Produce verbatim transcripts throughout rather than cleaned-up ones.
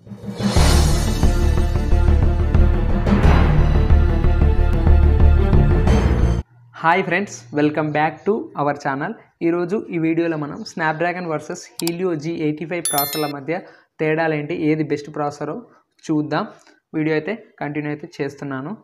Hi friends, welcome back to our channel. ఈరోజు ఈ వీడియోలో మనం Snapdragon versus Helio G eighty five ప్రాసెసర్ల మధ్య తేడాలు ఏంటి, ఏది బెస్ట్ ప్రాసెసరో చూద్దాం. వీడియో అయితే కంటిన్యూ అయితే చేస్తున్నాను.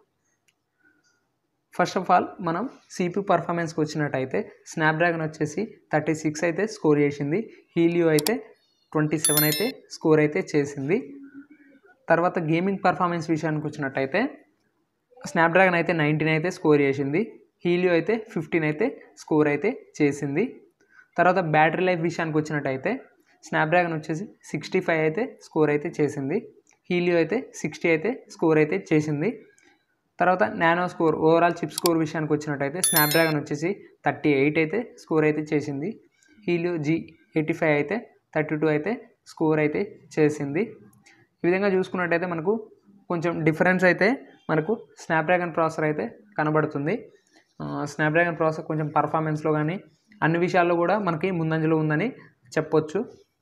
ఫస్ట్ ఆఫ్ ఆల్ మనం సిపియు పర్ఫార్మెన్స్కి వచ్చినట్టయితే స్నాప్డ్రాగన్ వచ్చేసి థర్టీ సిక్స్ అయితే స్కోర్ చేసింది, హీలియో అయితే ట్వంటీ సెవెన్ అయితే స్కోర్ అయితే చేసింది. తర్వాత గేమింగ్ పర్ఫార్మెన్స్ విషయానికి వచ్చినట్టయితే స్నాప్డ్రాగన్ అయితే నైన్టీన్ అయితే స్కోర్ చేసింది, హీలియో అయితే ఫిఫ్టీన్ అయితే స్కోర్ అయితే చేసింది. తర్వాత బ్యాటరీ లైఫ్ విషయానికి వచ్చినట్టయితే స్నాప్డ్రాగన్ వచ్చేసి సిక్స్టీ ఫైవ్ అయితే స్కోర్ అయితే చేసింది, హీలియో అయితే సిక్స్టీ అయితే స్కోర్ అయితే చేసింది. తర్వాత nano score overall chip score విషయానికి వచ్చినట్టయితే స్నాప్డ్రాగన్ వచ్చేసి థర్టీ ఎయిట్ అయితే స్కోర్ అయితే చేసింది, హీలియో జీ ఎయిటీ ఫైవ్ అయితే థర్టీ టూ అయితే స్కోర్ అయితే చేసింది. ఈ విధంగా చూసుకున్నట్టయితే మనకు కొంచెం డిఫరెన్స్ అయితే మనకు స్నాప్డ్రాగన్ ప్రాసెసర్ అయితే కనబడుతుంది. స్నాప్డ్రాగన్ ప్రాసెసర్ కొంచెం పర్ఫార్మెన్స్లో కానీ అన్ని విషయాల్లో కూడా మనకి ముందంజలో ఉందని చెప్పొచ్చు.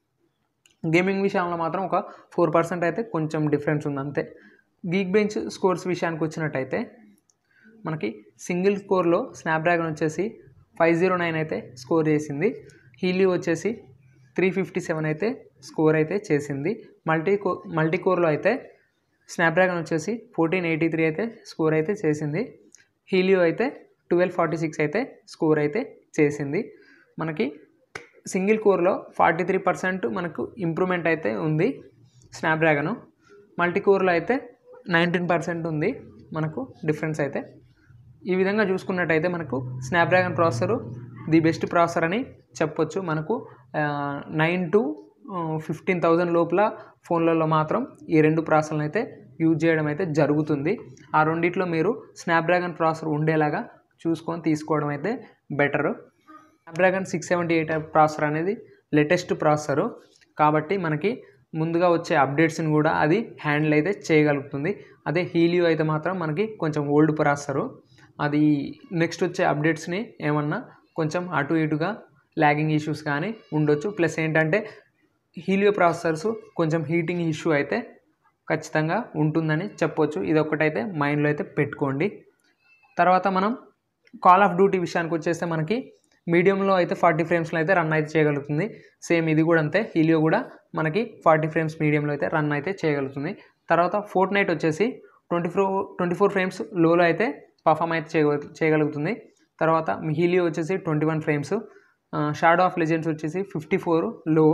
గేమింగ్ విషయంలో మాత్రం ఒక ఫోర్ పర్సెంట్ అయితే కొంచెం డిఫరెన్స్ ఉంది అంతే. గీక్ బెంచ్ స్కోర్స్ విషయానికి వచ్చినట్టయితే మనకి సింగిల్ స్కోర్లో స్నాప్డ్రాగన్ వచ్చేసి ఫైవ్ జీరో నైన్ అయితే స్కోర్ చేసింది, హీలియో వచ్చేసి త్రీ ఫిఫ్టీ సెవెన్ అయితే స్కోర్ అయితే చేసింది. మల్టీ కో మల్టీ కోర్లో అయితే స్నాప్డ్రాగన్ వచ్చేసి ఫోర్టీన్ ఎయిటీ త్రీ అయితే స్కోర్ అయితే చేసింది, హీలియో అయితే ట్వెల్వ్ ఫార్టీ సిక్స్ అయితే స్కోర్ అయితే చేసింది. మనకి సింగిల్ కోర్లో ఫార్టీ త్రీ పర్సెంట్ మనకు ఇంప్రూవ్మెంట్ అయితే ఉంది స్నాప్డ్రాగన్, మల్టీ కోర్లో అయితే నైన్టీన్ పర్సెంట్ ఉంది మనకు డిఫరెన్స్ అయితే. ఈ విధంగా చూసుకున్నట్టయితే మనకు Snapdragon processor the best processor అని చెప్పొచ్చు. మనకు నైన్ టు ఫిఫ్టీన్ థౌజండ్ లోపల ఫోన్లలో మాత్రం ఈ రెండు ప్రాసెసర్లను అయితే యూజ్ చేయడం అయితే జరుగుతుంది. ఆ రెండిట్లో మీరు స్నాప్డ్రాగన్ ప్రాసెసర్ ఉండేలాగా చూసుకొని తీసుకోవడం అయితే better. Snapdragon six seventy eight processor అనేది లేటెస్ట్ ప్రాసెసరు కాబట్టి మనకి ముందుగా వచ్చే అప్డేట్స్ని కూడా అది హ్యాండిల్ అయితే చేయగలుగుతుంది. అదే హీలియో అయితే మాత్రం మనకి కొంచెం ఓల్డ్ ప్రాసెసరు, అది నెక్స్ట్ వచ్చే అప్డేట్స్ని ఏమన్నా కొంచెం అటు ఇటుగా ల్యాగింగ్ ఇష్యూస్ కానీ ఉండొచ్చు. ప్లస్ ఏంటంటే హీలియో ప్రాసెసర్స్ కొంచెం హీటింగ్ ఇష్యూ అయితే ఖచ్చితంగా ఉంటుందని చెప్పొచ్చు. ఇది ఒక్కటైతే మైండ్లో అయితే పెట్టుకోండి. తర్వాత మనం కాల్ ఆఫ్ డ్యూటీ విషయానికి వచ్చేస్తే మనకి మీడియంలో అయితే ఫార్టీ ఫ్రేమ్స్లో అయితే రన్ అయితే చేయగలుగుతుంది. సేమ్ ఇది కూడా అంతే, హీలియో కూడా మనకి ఫార్టీ ఫ్రేమ్స్ మీడియంలో అయితే రన్ అయితే చేయగలుగుతుంది. తర్వాత ఫోర్ట్ నైట్ వచ్చేసి twenty four twenty four frames లోలో అయితే పర్ఫామ్ అయితే చేయ చేయగలుగుతుంది తర్వాత హీలియో వచ్చేసి twenty one frames, shadow of legends వచ్చేసి ఫిఫ్టీ ఫోర్ లో,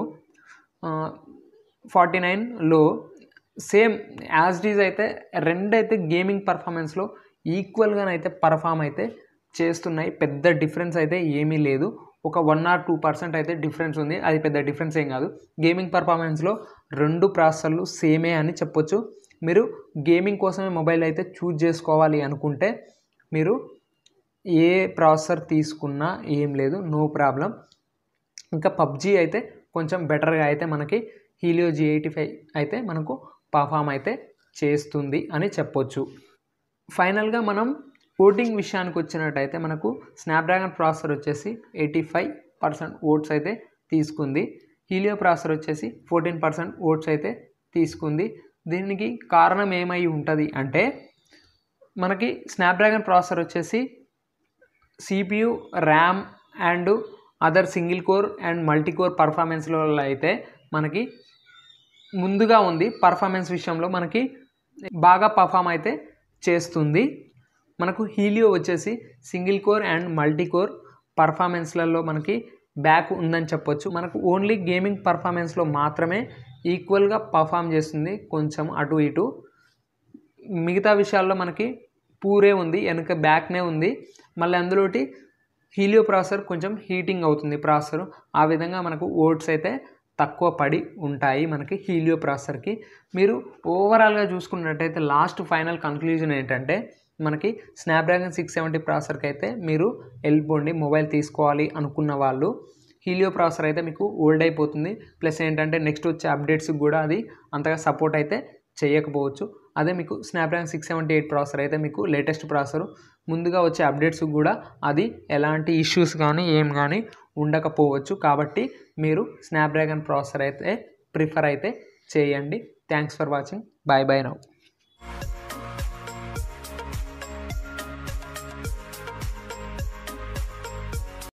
ఫార్టీ నైన్ లో. సేమ్ యాజ్ డీజ్ అయితే రెండు అయితే గేమింగ్ పర్ఫార్మెన్స్లో ఈక్వల్గానైతే పర్ఫామ్ అయితే చేస్తున్నాయి. పెద్ద డిఫరెన్స్ అయితే ఏమీ లేదు, ఒక వన్ ఆర్ టూ పర్సెంట్ అయితే డిఫరెన్స్ ఉంది, అది పెద్ద డిఫరెన్స్ ఏం కాదు. గేమింగ్ పర్ఫార్మెన్స్లో రెండు ప్రాసెసర్లు సేమే అని చెప్పొచ్చు. మీరు గేమింగ్ కోసమే మొబైల్ అయితే చూజ్ చేసుకోవాలి అనుకుంటే మీరు ఏ ప్రాసెసర్ తీసుకున్నా ఏం లేదు, నో ప్రాబ్లం. ఇంకా పబ్జీ అయితే కొంచెం బెటర్గా అయితే మనకి హీలియో జీ ఎయిటీ ఫైవ్ అయితే మనకు పర్ఫామ్ అయితే చేస్తుంది అని చెప్పొచ్చు. ఫైనల్గా మనం ఓటింగ్ విషయానికి వచ్చినట్టయితే మనకు స్నాప్డ్రాగన్ ప్రాసెసర్ వచ్చేసి ఎయిటీ ఫైవ్ పర్సెంట్ ఓట్స్ అయితే తీసుకుంది, హీలియో ప్రాసెసర్ వచ్చేసి ఫోర్టీన్ పర్సెంట్ ఓట్స్ అయితే తీసుకుంది. దీనికి కారణం ఏమై ఉంటుంది అంటే మనకి స్నాప్డ్రాగన్ ప్రాసెసర్ వచ్చేసి CPU, RAM and other single core and multi core పర్ఫార్మెన్స్లో అయితే మనకి ముందుగా ఉంది. పర్ఫార్మెన్స్ విషయంలో మనకి బాగా పర్ఫామ్ అయితే చేస్తుంది. మనకు హీలియో వచ్చేసి single core and multi core పర్ఫార్మెన్స్లలో మనకి బ్యాక్ ఉందని చెప్పొచ్చు. మనకు ఓన్లీ గేమింగ్ పర్ఫార్మెన్స్లో మాత్రమే ఈక్వల్గా పర్ఫామ్ చేస్తుంది, కొంచెం అటు ఇటు. మిగతా విషయాల్లో మనకి పూరే ఉంది, వెనక బ్యాక్నే ఉంది. మళ్ళీ అందులోటి హీలియో ప్రాసెసర్ కొంచెం హీటింగ్ అవుతుంది ప్రాసెసర్, ఆ విధంగా మనకు ఓట్స్ అయితే తక్కువ పడి ఉంటాయి మనకి హీలియో ప్రాసెసర్కి. మీరు ఓవరాల్గా చూసుకున్నట్టయితే లాస్ట్ ఫైనల్ కన్క్లూజన్ ఏంటంటే మనకి స్నాప్డ్రాగన్ సిక్స్ సెవెంటీ ప్రాసెసర్కి అయితే మీరు వెళ్ళిపోండి, మొబైల్ తీసుకోవాలి అనుకున్న వాళ్ళు. హీలియో ప్రాసెసర్ అయితే మీకు ఓల్డ్ అయిపోతుంది, ప్లస్ ఏంటంటే నెక్స్ట్ వచ్చే అప్డేట్స్కి కూడా అది అంతగా సపోర్ట్ అయితే చేయకపోవచ్చు. అదే మీకు Snapdragon six seventy eight processor అయితే మీకు లేటెస్ట్ ప్రాసెసర్, ముందుగా వచ్చే అప్డేట్స్కి కూడా అది ఎలాంటి ఇష్యూస్ కానీ ఏం కానీ ఉండకపోవచ్చు. కాబట్టి మీరు స్నాప్డ్రాగన్ ప్రాసెసర్ అయితే ప్రిఫర్ అయితే చేయండి. Thanks for watching. Bye bye now.